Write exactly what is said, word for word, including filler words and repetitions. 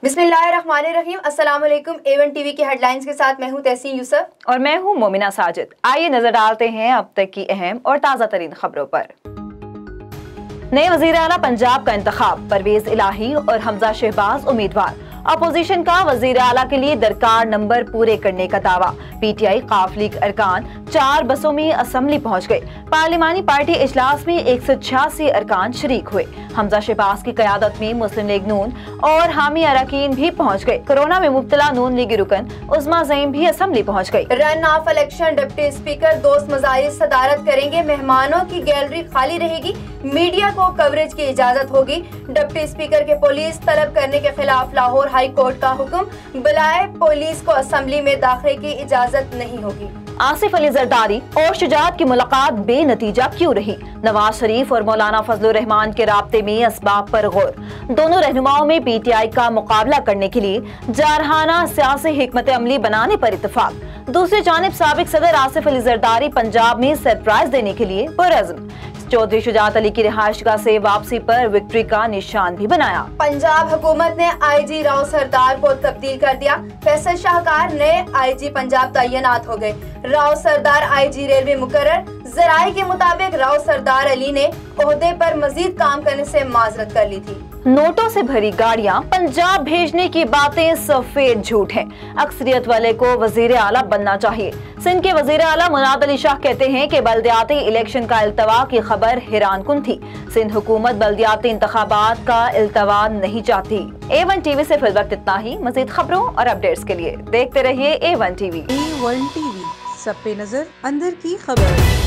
बिस्मिल्लाहिर्रहमानिर्रहीम। अस्सलाम वालेकुम। ए वन टीवी की हेडलाइंस के साथ मैं हूं तहसीन यूसुफ और मैं हूं मोमिना साजिद। आइए नजर डालते हैं अब तक की अहम और ताज़ा तरीन खबरों पर। नए वज़ीर आला पंजाब का इंतखाब, परवेज इलाही और हमजा शहबाज उम्मीदवार। अपोजिशन का वज़ीर आला के लिए दरकार नंबर पूरे करने का दावा। पीटीआई काफ लीग अरकान चार बसों में असम्बली पहुंच गए। पार्लिमानी पार्टी इजलास में एक सौ छियासी अरकान शरीक हुए। हमजा शहबाज की क़यादत में मुस्लिम लीग नून और हामी अरकान भी पहुंच गए। कोरोना में मुब्तला नून लीगी रुकन उस्मा ज़ईम भी असम्बली पहुंच गई। Run off election deputy speaker Dost Mazari सदारत करेंगे। मेहमानों की गैलरी खाली रहेगी। मीडिया को कवरेज की इजाजत होगी। डिप्टी स्पीकर के पुलिस तलब करने के खिलाफ लाहौर हाई कोर्ट का हुक्म, बुलाए पुलिस को असम्बली में दाखिले की इजाजत नहीं होगी। आसिफ अली जरदारी और शुजात की मुलाकात बेनतीजा क्यों रही? नवाज शरीफ और मौलाना फजलुर रहमान के राब्ते में असबाब पर गौर। दोनों रहनुमाओं में पीटीआई का मुकाबला करने के लिए जारहाना सियासी हिकमत अमली बनाने पर इत्तेफाक। दूसरी जानिब साबिक सदर आसिफ अली जरदारी पंजाब में सरप्राइज देने के लिए पुरअज़्म। चौधरी शुजात अली की रिहाइशगाह से वापसी पर विक्ट्री का निशान भी बनाया। पंजाब हुकूमत ने आईजी राव सरदार को तब्दील कर दिया। फैसल शाहकार नए आईजी पंजाब तैनात हो गए। राव सरदार आईजी रेलवे मुकर्रर। जराये के मुताबिक राव सरदार अली ने ओहदे पर मजीद काम करने से माजरत कर ली थी। नोटों से भरी गाड़ियां पंजाब भेजने की बातें सफेद झूठ हैं। अक्सरियत वाले को वजीर आला बनना चाहिए। सिंध के वजीर आला मुराद अली शाह कहते हैं कि बल्दियाती इलेक्शन का इल्तवा की खबर हैरान कुन थी। सिंध हुकूमत बल्दियाती इंतखाबात का इल्तवा नहीं चाहती। ए वन टीवी से फिल वक्त इतना ही। मजीद खबरों और अपडेट्स के लिए देखते रहिए A one TV. A one TV, सब पे नजर, अंदर की खबर।